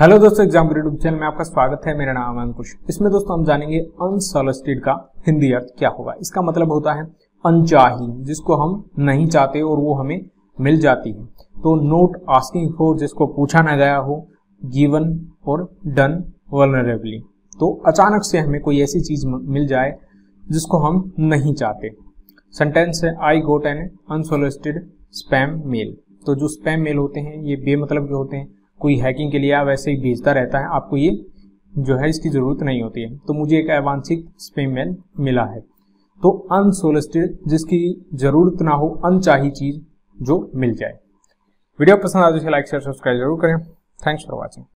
Hello दोस्तों, exam YouTube channel में आपका स्वागत है। मेरा नाम है अंकुश। इसमें दोस्तों हम जानेंगे अनसॉलिसिटेड का हिंदी अर्थ क्या होगा। इसका मतलब होता है अनचाही, जिसको हम नहीं चाहते और वो हमें मिल जाती है। तो नोट आस्किंग फॉर, जिसको पूछा ना गया हो, गिवन और डन वल्नरेबली। तो अचानक से हमें कोई ऐसी चीज मिल जाए जिसको हम नहीं चाहते। सेंटेंस है I got an unsolicited spam mail. तो जो स्पैम मेल होते हैं ये बेमतलब के होते हैं, कोई हैकिंग के लिए वैसे ही भेजता रहता है, आपको ये जो है इसकी जरूरत नहीं होती है। तो मुझे एक अवांछित स्पैम मेल मिला है। तो अनसॉलिसिटेड, जिसकी जरूरत ना हो, अनचाही चीज जो मिल जाए। वीडियो पसंद आए तो लाइक शेयर सब्सक्राइब जरूर करें। Thanks for watching.